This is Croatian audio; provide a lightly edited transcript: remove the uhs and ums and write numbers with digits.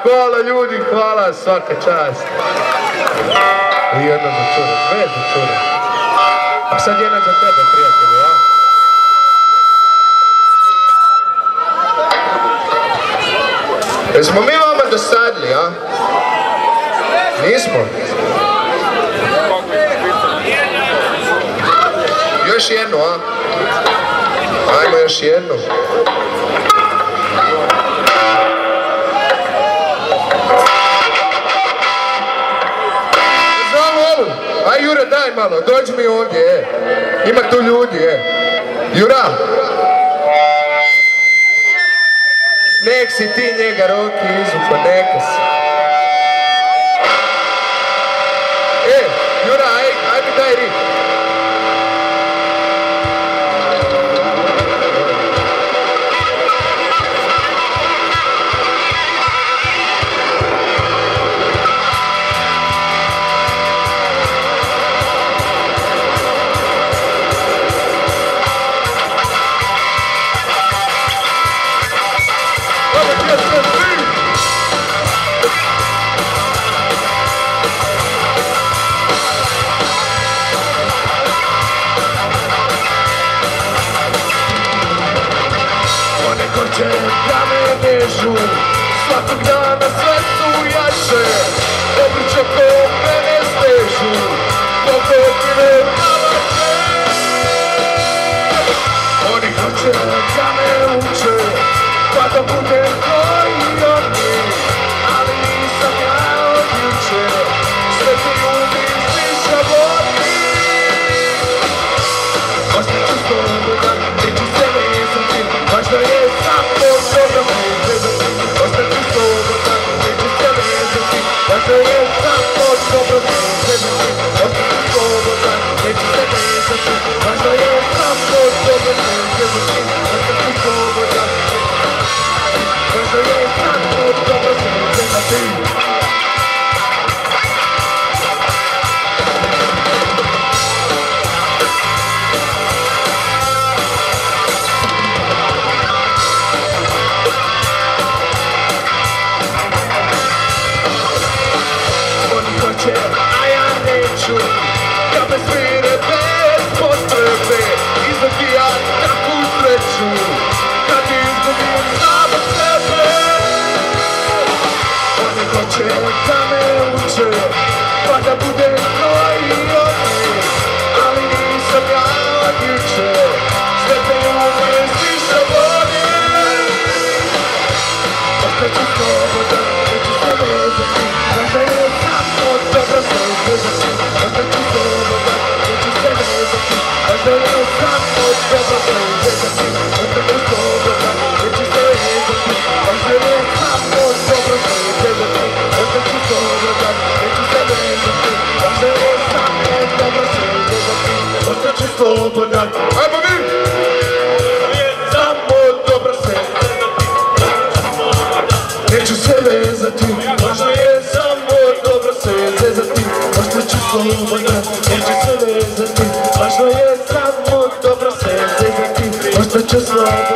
Hvala ljudi, hvala, svaka čast. I jedna za čure, dve za čure. A sad jedna za tebe, prijatelju, a? Jesmo mi vama dosadili, a? Nismo? Još jednu, a? Ajmo još jednu. Aj Jura, daj malo, dođi mi ovdje, ima tu ljudi, Jura! Nek si ti njega Roki izvuka, neka si. Jura, aj mi daj rik. Da me nežu, svakog dana sve su jače, obliče ko mene stežu, dok otine nalače. Oni hoće da me uče, pa da budem koji oni, ali nisam ja od juče, sve ti ljudi sviša vodi. Ostaću slobodan, neću se vezati, važno je samo dobro vezati. Ostaću slobodan, neću se vezati, važno je samo dobro vezati. Ostaću slobodan, neću se vezati, važno je samo dobro vezati. Ostaću slobodan, važno je samo dobro vezati. A ja neću da me svire bez potrebe, izdati ja takvu sreću kad izgubim samo sebe. Oni hoće da me uče, pa da budem koji oni, ali nisam ja od juče, sve te ljubav stiša vodi. Ostaću slobodan, neću se vezati, možda je samo dobro se vezati. Ostaću slobodan, neću se vezati, možda je samo dobro se vezati. Ostaću slobodan, neću se vezati, možda je samo dobro se vezati. Ostaću slobodan, neću se vezati, možda je samo dobro se vezati. Ostaću slobodan, ajmo mi! Samo dobro se vezati. Neću se vezati, možda je samo dobro se vezati. Ostaću slobodan, neću se vezati, važno je samo dobro se vezati. Ostaću slobodan.